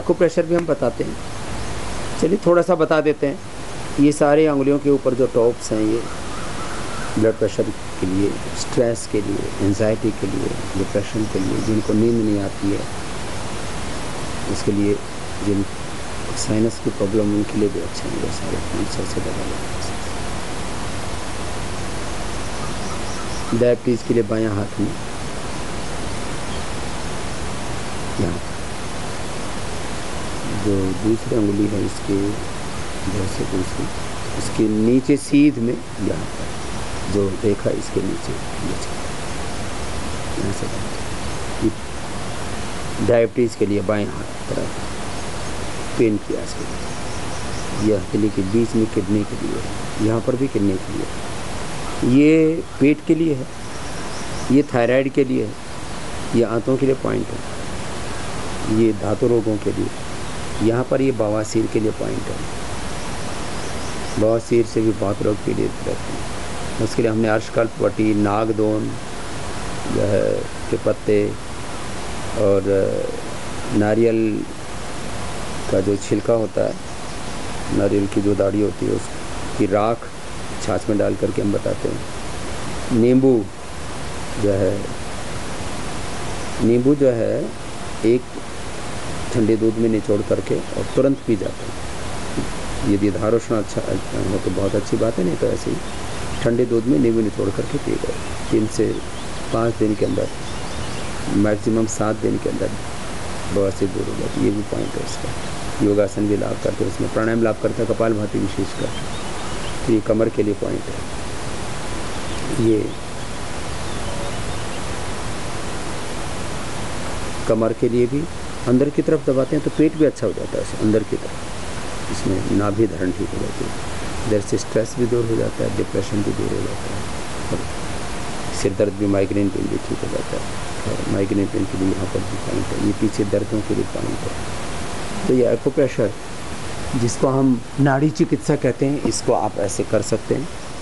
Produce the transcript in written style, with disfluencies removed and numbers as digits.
Acupressure भी हम बताते हैं। चलिए थोड़ा सा बता देते हैं। ये सारे अंगुलियों के ऊपर जो टॉप्स हैं ये ब्लड प्रेशर के लिए, स्ट्रेस के लिए, एंजाइटी के लिए, डिप्रेशन के लिए, जिनको नींद नहीं आती है उसके लिए, जिन साइनस की प्रॉब्लम उनके लिए भी अच्छे हैं। वो सारे कैंसर से दवा लेते हैं। डायबिटीज़ के लिए बायां हाथ में यहाँ जो दूसरी अंगुली है इसके जैसे दूसरी इसके नीचे सीध में यहाँ पर जो रेखा इसके नीचे यहाँ से डायबिटीज़ के लिए बाएं हाथ तरफ पेन किया इसके लिए। यह हथेली के बीच में किडनी के लिए है, यहाँ पर भी किडनी के लिए है। ये पेट के लिए है, ये थायराइड के लिए है, ये आंतों के लिए पॉइंट है, ये धातु रोगों के लिए, यहाँ पर ये बवासीर के लिए पॉइंट है। बवासीर से भी बहुत रोग पीड़ित रहते हैं। उसके लिए हमने अर्शकल्पवटी, नागदोन के पत्ते और नारियल का जो छिलका होता है, नारियल की जो दाढ़ी होती है उसकी राख छाछ में डाल करके हम बताते हैं। नींबू जो है एक ठंडे दूध में निचोड़ करके और तुरंत पी जाते हैं। यदि धारोष्ण अच्छा हो तो बहुत अच्छी बात है, नहीं तो ऐसे ही ठंडे दूध में नींबू निचोड़ करके पी गए। 3 से 5 दिन के अंदर, मैक्सिमम 7 दिन के अंदर बवासीर दूर हो जाती है। ये भी पॉइंट है इसका। योगासन भी लाभ करते हैं, उसमें प्राणायाम लाभ करता है, कपालभाति विशेषकर। तो ये कमर के लिए पॉइंट है। ये कमर के लिए भी अंदर की तरफ दबाते हैं तो पेट भी अच्छा हो जाता है अंदर की तरफ। इसमें नाभि धरण ठीक हो जाती है, इधर से स्ट्रेस भी दूर हो जाता है, डिप्रेशन भी दूर हो जाता है, और सिर दर्द भी, माइग्रेन पेन भी ठीक हो जाता है। और माइग्रेन पेन के लिए यहाँ पर भी पॉइंट है, ये पीछे दर्दों के लिए पॉइंट है। तो ये एक्यूप्रेशर जिसको हम नाड़ी चिकित्सा कहते हैं, इसको आप ऐसे कर सकते हैं।